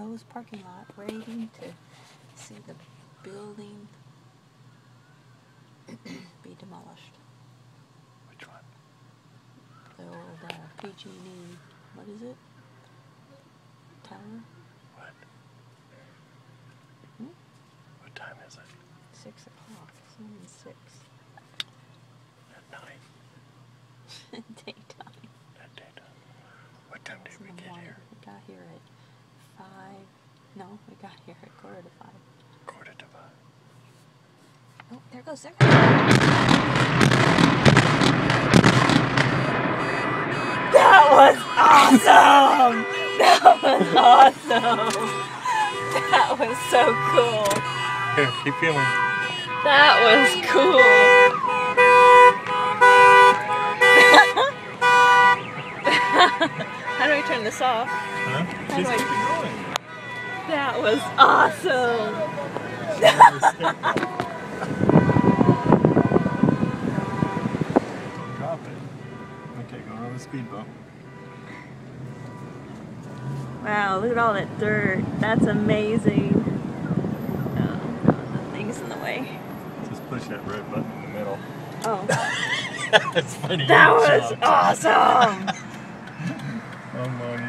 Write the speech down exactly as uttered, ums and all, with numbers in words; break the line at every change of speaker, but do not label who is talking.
closed parking lot waiting to see the building be demolished.
Which one?
The old uh, P G and E, what is it? Tower?
What?
Hmm?
What time is it?
Six o'clock. It's only six.
At night?
Daytime.
At daytime. What time did
It's
we
in the
get
morning.
here?
We got here at five. No, we got here at quarter to five.
Quarter to five.
Oh, there goes, there goes. That was awesome! That was awesome! That was so cool.
Here, keep filming.
That was cool. How do I turn this off?
Huh?
How
Just
do I...
keep it going.
That was awesome!
Don't drop it. Okay, go on the speedboat.
Wow, look at all that dirt. That's amazing. Oh, the thing's in the way.
Just push that red button in the middle.
Oh.
That's funny.
That was awesome!
Oh my